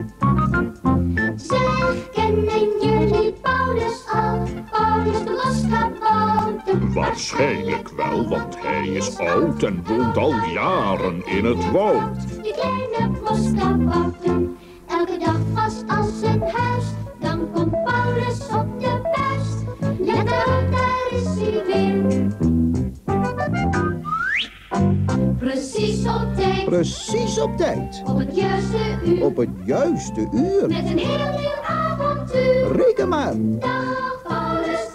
Zeg, kennen jullie Paulus al? Paulus de boskabouter. Waarschijnlijk wel, want hij is oud en woont al jaren in het woud. Die kleine boskabouter. Elke dag vast als een huis. Dan komt Paulus op de buis. Let op, daar is hij weer. Precies op tijd. Precies op tijd. Op het juiste uur. Op het juiste uur. Met een heel nieuw avontuur. Reken maar. Dag, Paulus,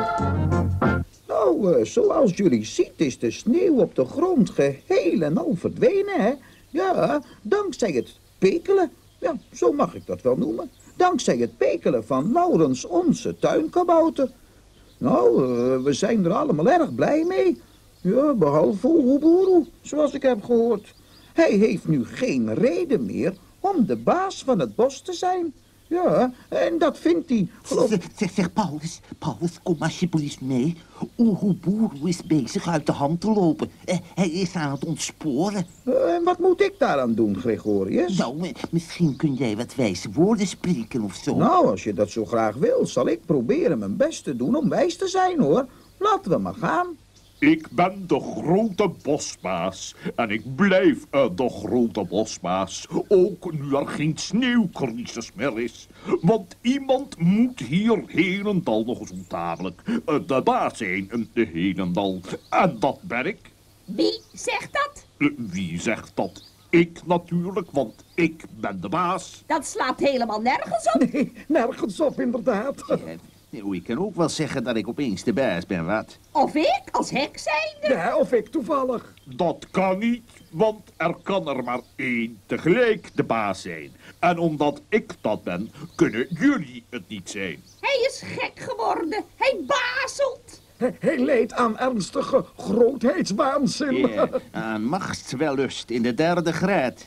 dag. Nou, zoals jullie ziet is de sneeuw op de grond geheel en al verdwenen, hè? Ja, dankzij het pekelen. Ja, zo mag ik dat wel noemen. Dankzij het pekelen van Laurens, onze tuinkabouter. Nou, we zijn er allemaal erg blij mee. Ja, behalve Oehoeboeroe, zoals ik heb gehoord. Hij heeft nu geen reden meer om de baas van het bos te zijn. Ja, en dat vindt hij, geloof ik... Zeg, Paulus, kom alsjeblieft mee. Oehoeboeroe is bezig uit de hand te lopen. Hij is aan het ontsporen. En wat moet ik daaraan doen, Gregorius? Nou, misschien kun jij wat wijze woorden spreken of zo. Nou, als je dat zo graag wil, zal ik proberen mijn best te doen om wijs te zijn, hoor. Laten we maar gaan. Ik ben de grote bosbaas en ik blijf de grote bosbaas, ook nu er geen sneeuwcrisis meer is. Want iemand moet hier helendal nog eens ontamelijk de baas zijn, helendal. En dat ben ik. Wie zegt dat? Wie zegt dat? Ik natuurlijk, want ik ben de baas. Dat slaat helemaal nergens op. Nee, nergens op, inderdaad. Nou, ik kan ook wel zeggen dat ik opeens de baas ben, wat? Of ik, als hek zijnde. Ja, of ik toevallig. Dat kan niet, want er kan er maar één tegelijk de baas zijn. En omdat ik dat ben, kunnen jullie het niet zijn. Hij is gek geworden. Hij bazelt. Hij leed aan ernstige grootheidswaanzin. Ja, aan machtswellust in de 3e graad.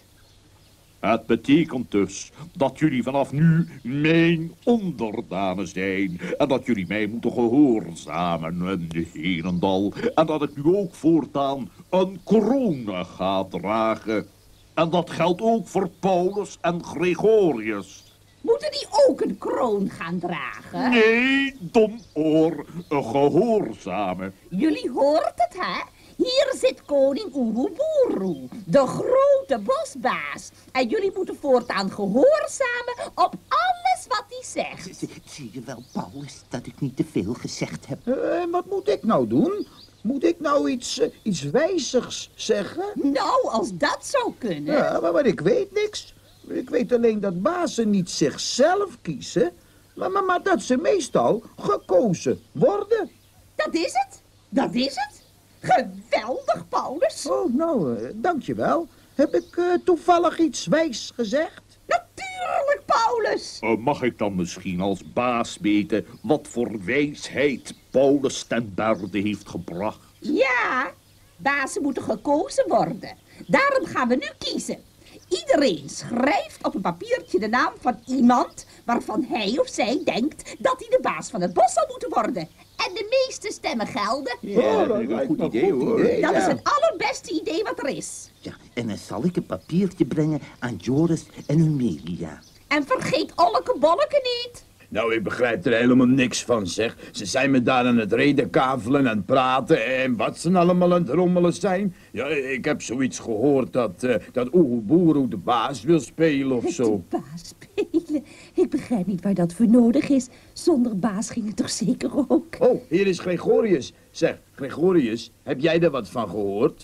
Het betekent dus dat jullie vanaf nu mijn onderdanen zijn. En dat jullie mij moeten gehoorzamen, helendal. En dat ik nu ook voortaan een kroon ga dragen. En dat geldt ook voor Paulus en Gregorius. Moeten die ook een kroon gaan dragen? Nee, domoor, een gehoorzame. Jullie hoort het, hè? Hier zit koning Oehoeboeroe, de grote bosbaas. En jullie moeten voortaan gehoorzamen op alles wat hij zegt. Zie je wel, Paulus, dat ik niet te veel gezegd heb? Wat moet ik nou doen? Moet ik nou iets wijzigs zeggen? Nou, als dat zou kunnen. Ja, maar ik weet niks. Ik weet alleen dat bazen niet zichzelf kiezen, maar dat ze meestal gekozen worden. Dat is het. Dat is het. Geweldig, Paulus. Oh, nou, dankjewel. Heb ik toevallig iets wijs gezegd? Natuurlijk, Paulus. Mag ik dan misschien als baas weten wat voor wijsheid Paulus ten berde heeft gebracht? Ja, bazen moeten gekozen worden. Daarom gaan we nu kiezen. Iedereen schrijft op een papiertje de naam van iemand waarvan hij of zij denkt dat hij de baas van het bos zal moeten worden. En de meeste stemmen gelden. Ja, dat is een goed idee, hoor. Dat is het allerbeste idee wat er is. Ja, en dan zal ik een papiertje brengen aan Joris en Humelia. En vergeet Olleke Bolleke niet. Nou, ik begrijp er helemaal niks van, zeg. Ze zijn me daar aan het redekavelen en praten en wat ze allemaal aan het rommelen zijn. Ja, ik heb zoiets gehoord dat Oehoeboeroe de baas wil spelen of zo. De baas spelen? Ik begrijp niet waar dat voor nodig is. Zonder baas ging het toch zeker ook? Oh, hier is Gregorius. Zeg, Gregorius, heb jij er wat van gehoord?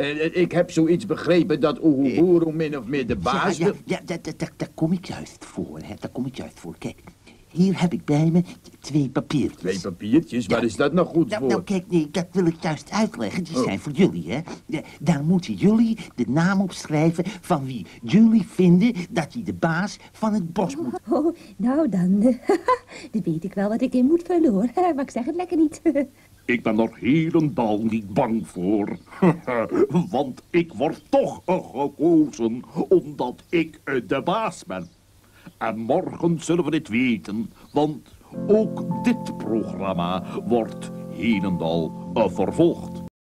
Ik heb zoiets begrepen dat Oehoeboeroe min of meer de baas wil... Ja, daar kom ik juist voor, hè. Daar kom ik juist voor. Kijk, hier heb ik bij me 2 papiertjes. 2 papiertjes? Waar is dat nou goed voor? Nou, kijk, nee, dat wil ik juist uitleggen. Die zijn voor jullie, hè. Daar moeten jullie de naam op schrijven van wie jullie vinden dat hij de baas van het bos moet. Oh, nou dan, dan weet ik wel wat ik in moet vullen, hoor. Maar ik zeg het lekker niet. Ik ben er helemaal niet bang voor. Want ik word toch gekozen omdat ik de baas ben. En morgen zullen we dit weten, want ook dit programma wordt helendal vervolgd.